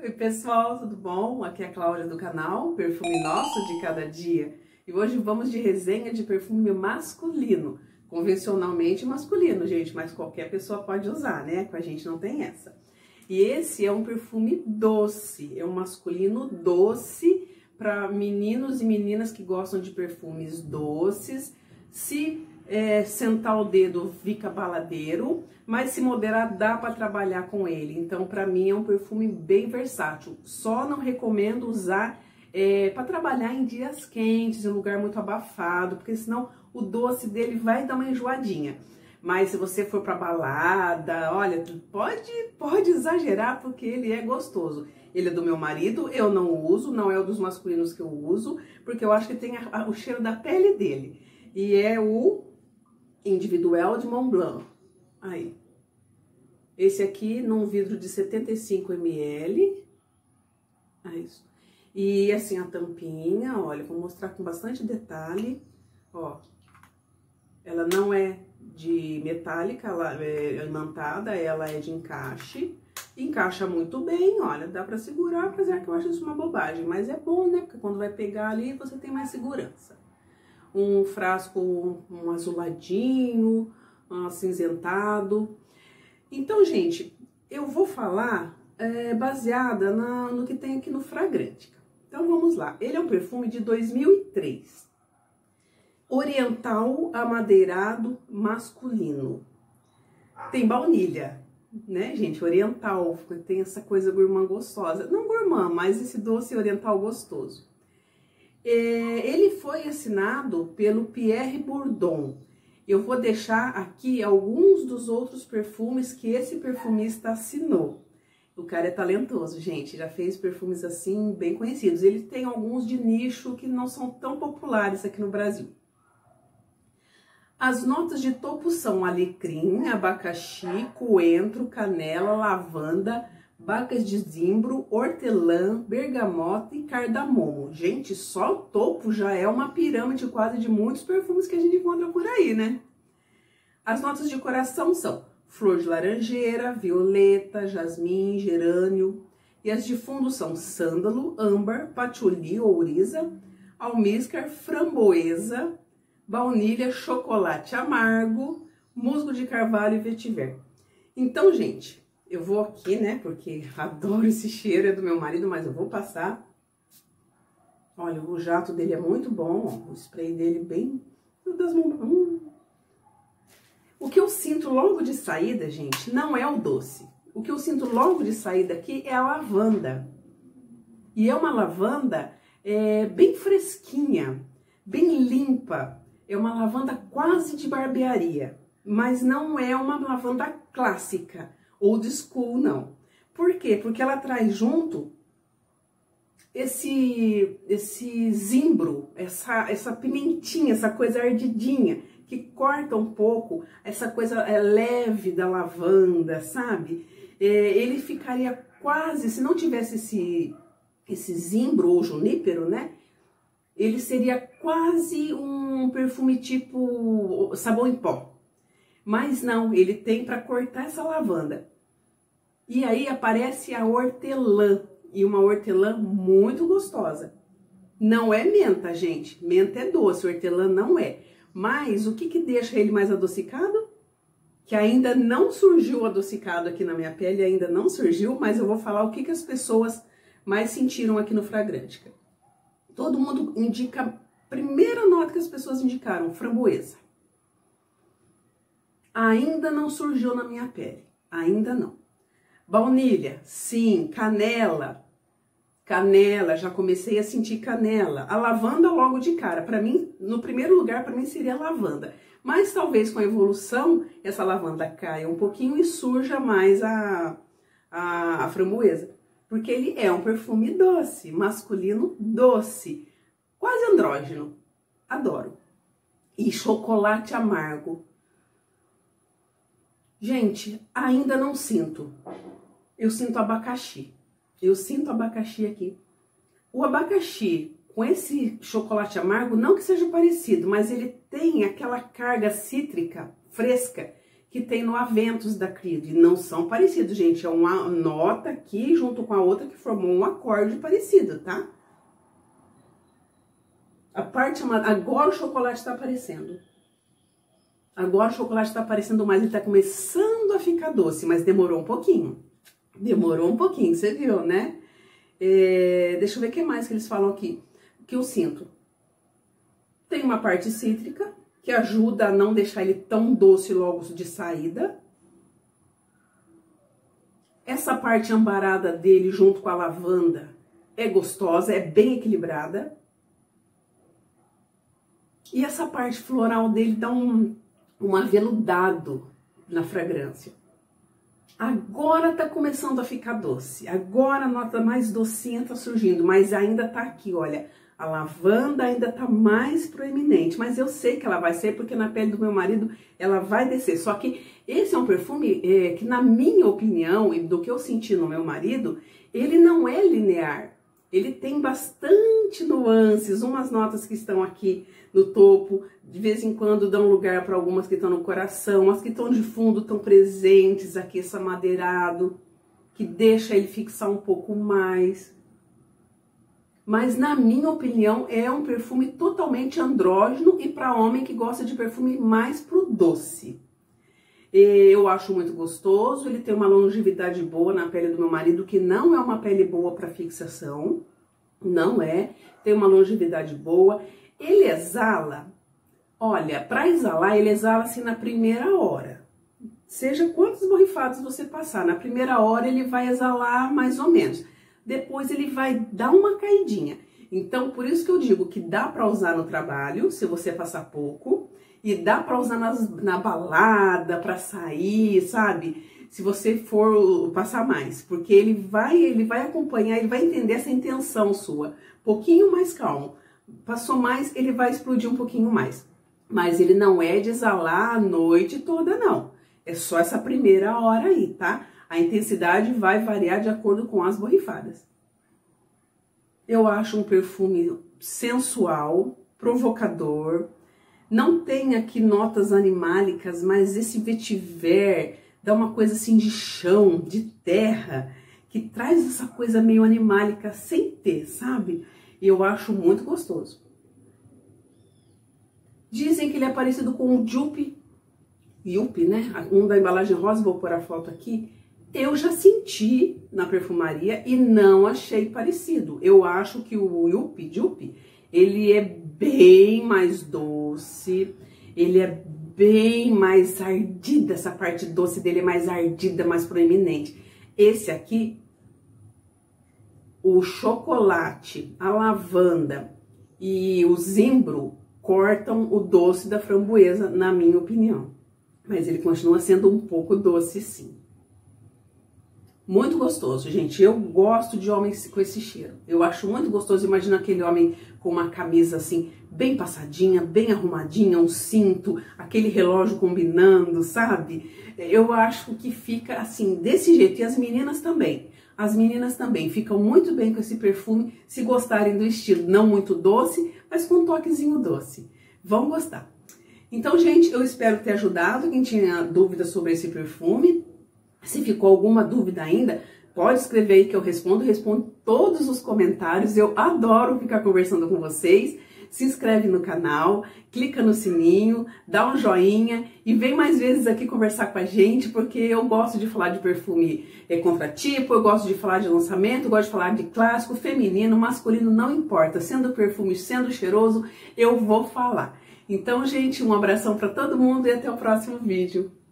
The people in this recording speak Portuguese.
Oi pessoal, tudo bom? Aqui é a Cláudia do canal Perfume Nosso de Cada Dia. E hoje vamos de resenha de perfume masculino. Convencionalmente masculino, gente, mas qualquer pessoa pode usar, né? Com a gente não tem essa. E esse é um perfume doce, é um masculino doce para meninos e meninas que gostam de perfumes doces. Se sentar o dedo fica baladeiro, mas se moderar dá para trabalhar com ele. Então, para mim é um perfume bem versátil. Só não recomendo usar para trabalhar em dias quentes, em lugar muito abafado, porque senão o doce dele vai dar uma enjoadinha. Mas se você for para balada, olha, pode exagerar porque ele é gostoso. Ele é do meu marido, eu não uso, não é o dos masculinos que eu uso, porque eu acho que tem o cheiro da pele dele. E é o Individuel de Montblanc. Aí. Esse aqui num vidro de 75 ml. É isso. E assim a tampinha, olha, vou mostrar com bastante detalhe. Ó. Ela não é de metálica, ela é imantada, ela é de encaixe. Encaixa muito bem, olha, dá pra segurar, apesar que eu acho isso uma bobagem. Mas é bom, né? Porque quando vai pegar ali, você tem mais segurança. Um frasco, um azuladinho, um acinzentado. Então, gente, eu vou falar baseada no que tem aqui no Fragrantica. Então, vamos lá. Ele é um perfume de 2003. Oriental amadeirado masculino. Tem baunilha, né, gente? Oriental, tem essa coisa gourmand gostosa. Não gourmand, mas esse doce oriental gostoso. Ele foi assinado pelo Pierre Bourdon. Eu vou deixar aqui alguns dos outros perfumes que esse perfumista assinou. O cara é talentoso, gente, já fez perfumes assim bem conhecidos. Ele tem alguns de nicho que não são tão populares aqui no Brasil. As notas de topo são alecrim, abacaxi, coentro, canela, lavanda, bacas de zimbro, hortelã, bergamota e cardamomo. Gente, só o topo já é uma pirâmide quase de muitos perfumes que a gente encontra por aí, né? As notas de coração são flor de laranjeira, violeta, jasmim, gerânio. E as de fundo são sândalo, âmbar, patchouli, ouriça, almíscar, framboesa, baunilha, chocolate amargo, musgo de carvalho e vetiver. Então, gente, eu vou aqui, né, porque adoro esse cheiro, é do meu marido, mas eu vou passar. Olha, o jato dele é muito bom, ó, o spray dele bem... O que eu sinto logo de saída, gente, não é o doce. O que eu sinto logo de saída aqui é a lavanda. E é uma lavanda bem fresquinha, bem limpa. É uma lavanda quase de barbearia, mas não é uma lavanda clássica. Old school, não. Por quê? Porque ela traz junto esse zimbro, essa pimentinha, essa coisa ardidinha, que corta um pouco essa coisa leve da lavanda, sabe? Ele ficaria quase, se não tivesse esse zimbro ou junípero, né? Ele seria quase um perfume tipo sabão em pó. Mas não, ele tem para cortar essa lavanda. E aí aparece a hortelã, e uma hortelã muito gostosa. Não é menta, gente, menta é doce, hortelã não é. Mas o que deixa ele mais adocicado? Que ainda não surgiu o adocicado aqui na minha pele, ainda não surgiu, mas eu vou falar o que as pessoas mais sentiram aqui no Fragrantica. Todo mundo indica, a primeira nota que as pessoas indicaram, framboesa. Ainda não surgiu na minha pele, ainda não. Baunilha, sim. Canela, já comecei a sentir canela. A lavanda logo de cara, para mim, no primeiro lugar, para mim seria a lavanda. Mas talvez com a evolução, essa lavanda caia um pouquinho e surja mais a framboesa. Porque ele é um perfume doce, masculino doce, quase andrógeno. Adoro. E chocolate amargo. Gente, ainda não sinto. Eu sinto abacaxi. Eu sinto abacaxi aqui. O abacaxi com esse chocolate amargo, não que seja parecido, mas ele tem aquela carga cítrica fresca que tem no Aventus da Creed. Não são parecidos, gente. É uma nota aqui junto com a outra que formou um acorde parecido, tá? A parte chamada... Agora o chocolate está aparecendo. Agora o chocolate está aparecendo mais. Ele está começando a ficar doce, mas demorou um pouquinho. Demorou um pouquinho, você viu, né? Deixa eu ver o que mais que eles falam aqui. O que eu sinto? Tem uma parte cítrica, que ajuda a não deixar ele tão doce logo de saída. Essa parte ambarada dele, junto com a lavanda, é gostosa, é bem equilibrada. E essa parte floral dele dá um aveludado na fragrância. Agora tá começando a ficar doce. Agora a nota mais docinha tá surgindo, mas ainda tá aqui, olha. A lavanda ainda tá mais proeminente, mas eu sei que ela vai ser porque na pele do meu marido ela vai descer. Só que esse é um perfume que, na minha opinião e do que eu senti no meu marido, ele não é linear. Ele tem bastante nuances, umas notas que estão aqui no topo, de vez em quando dão lugar para algumas que estão no coração, as que estão de fundo estão presentes aqui, esse amadeirado, que deixa ele fixar um pouco mais. Mas, na minha opinião, é um perfume totalmente andrógeno e para homem que gosta de perfume mais pro doce. Eu acho muito gostoso, ele tem uma longevidade boa na pele do meu marido, que não é uma pele boa para fixação, não é, tem uma longevidade boa. Ele exala, olha, para exalar, ele exala assim na primeira hora. Seja quantos borrifados você passar, na primeira hora ele vai exalar mais ou menos. Depois ele vai dar uma caidinha. Então, por isso que eu digo que dá para usar no trabalho, se você passar pouco, e dá para usar na balada, para sair, sabe? Se você for passar mais, porque ele vai acompanhar, ele vai entender essa intenção sua. Pouquinho mais calmo. Passou mais, ele vai explodir um pouquinho mais. Mas ele não é de exalar a noite toda, não. É só essa primeira hora aí, tá? A intensidade vai variar de acordo com as borrifadas. Eu acho um perfume sensual, provocador. Não tem aqui notas animálicas, mas esse vetiver dá uma coisa assim de chão, de terra, que traz essa coisa meio animálica sem ter, sabe? E eu acho muito gostoso. Dizem que ele é parecido com o Jupe, né? Um da embalagem rosa, vou pôr a foto aqui. Eu já senti na perfumaria e não achei parecido. Eu acho que o Jupe, ele é bem mais doce, ele é bem mais ardida, essa parte doce dele é mais ardida, mais proeminente. Esse aqui, o chocolate, a lavanda e o zimbro cortam o doce da framboesa, na minha opinião. Mas ele continua sendo um pouco doce, sim. Muito gostoso, gente. Eu gosto de homens com esse cheiro. Eu acho muito gostoso. Imagina aquele homem com uma camisa assim, bem passadinha, bem arrumadinha, um cinto, aquele relógio combinando, sabe? Eu acho que fica assim, desse jeito. E as meninas também. As meninas também ficam muito bem com esse perfume, se gostarem do estilo. Não muito doce, mas com um toquezinho doce. Vão gostar. Então, gente, eu espero ter ajudado quem tinha dúvidas sobre esse perfume. Se ficou alguma dúvida ainda, pode escrever aí que eu respondo todos os comentários. Eu adoro ficar conversando com vocês. Se inscreve no canal, clica no sininho, dá um joinha e vem mais vezes aqui conversar com a gente, porque eu gosto de falar de perfume contratipo, eu gosto de falar de lançamento, eu gosto de falar de clássico, feminino, masculino, não importa. Sendo perfume, sendo cheiroso, eu vou falar. Então, gente, um abração para todo mundo e até o próximo vídeo.